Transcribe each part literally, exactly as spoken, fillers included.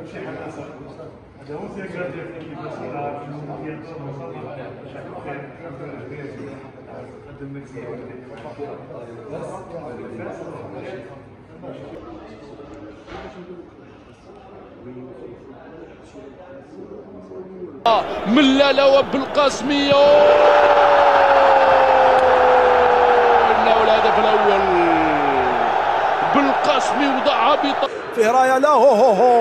شي حاجه اخرى هذا هو السياق ديال كيفاش صار في المونديال بشكل خير قدمنا مزيان من لالا وبالقاسمية انه الهدف الاول بالقاسمي وضعها بط فيه رايه لا هو هو هو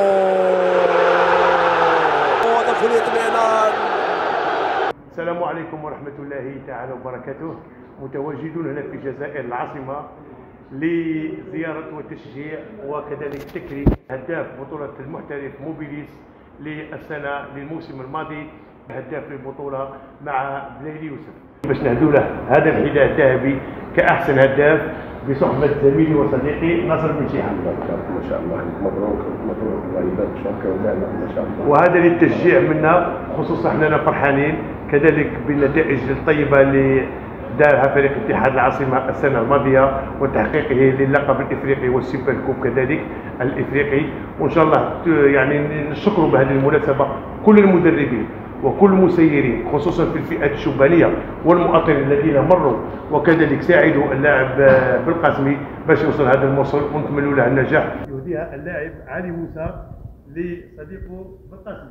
هدف الاطمئنان. السلام عليكم ورحمة الله تعالى وبركاته. متواجدون هنا في الجزائر العاصمة لزيارة وتشجيع وكذلك تكريم هداف بطولة المحترف موبيليس للسنة للموسم الماضي، هداف البطولة مع بليلي يوسف، باش نهدوا له هذا الحذاء الذهبي كأحسن هداف بصحبة زميلي وصديقي ناصر بن شيحان. ما شاء الله، مبروك مبروك الله يبارك شكرا لنا ما شاء الله. وهذا للتشجيع منا، خصوصا احنا فرحانين كذلك بالنتائج الطيبة اللي دارها فريق اتحاد العاصمة السنة الماضية وتحقيقه للقب الافريقي والسوبر كوب كذلك الافريقي، وان شاء الله يعني نشكر بهذه المناسبة كل المدربين وكل المسيرين خصوصا في الفئات الشبانيه والمواطنين الذين مروا وكذلك ساعدوا اللاعب بالقاسمي باش يوصل هذا الموصل، ونتمنوا له النجاح. يهديها اللاعب علي موسى لصديقه بالقاسمي.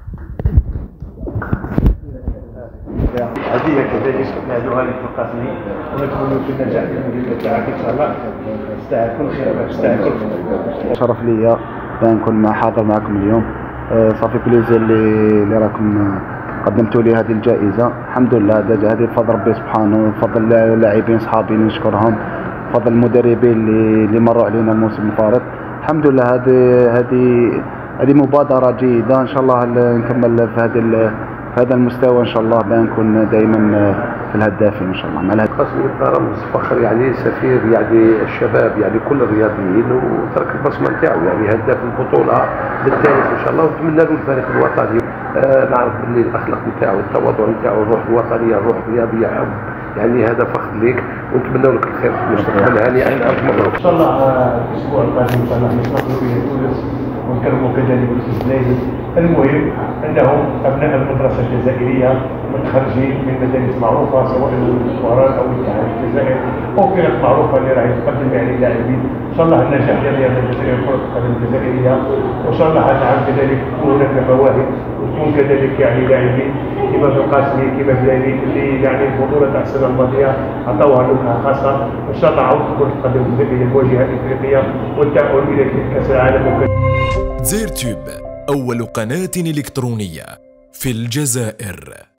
هديه كذلك نهدوها للقاسمي ونتمنوا في النجاح في المهمه تاعك ان شاء الله. تستاهل كل خير، تستاهل كل خير. شرف ليا نكون حاضر معكم اليوم. صافي بليزير اللي اللي راكم قدمتوا لي هذه الجائزه، الحمد لله. هذه بفضل ربي سبحانه، بفضل اللاعبين صحابي اللي نشكرهم، بفضل المدربين اللي اللي مروا علينا الموسم الفارط. الحمد لله هذه هذه هذه مبادره جيده، ان شاء الله نكمل في هذا في هذا المستوى ان شاء الله، بنكون دائما في الهدافين ان شاء الله. مع القاسمي يبقى رمز فخر، يعني سفير يعني الشباب، يعني كل الرياضيين، وترك البصمه نتاعو، يعني هداف البطوله للثالث ان شاء الله، ونتمنى له الفريق الوطني. آه نعرف باللي الاخلاق نتاعو، التواضع نتاعو، الروح الوطنيه، الروح الرياضيه، حب، يعني هذا فخر ليك، ونتمنى لك الخير في المستقبل. هانئا الف مبروك. ان شاء الله الاسبوع القادم ان شاء الله نستقبلوا فيه تونس ونكرموا كذلك الاستاذ بليلي. المهم انهم ابناء المدرسه الجزائريه متخرجين من مدارس معروفه سواء الوهران او اتحاد الجزائر او فرق معروفه اللي راهي تقدم يعني اللاعبين. ان شاء الله النجاح ديال الرياضه الجزائريه كره القدم الجزائريه، وان شاء الله هذا العام كذلك تكون هناك مواهب وتكون كذلك يعني لاعبين كما بالقاسمي كما بليلي اللي يعني البطوله تاع السنه الماضيه عطاوها نكهه خاصه. ان شاء الله عاود كره القدم الجزائريه الواجهه الافريقيه والتاهل الى كاس العالم. زيرتوب أول قناة إلكترونية في الجزائر.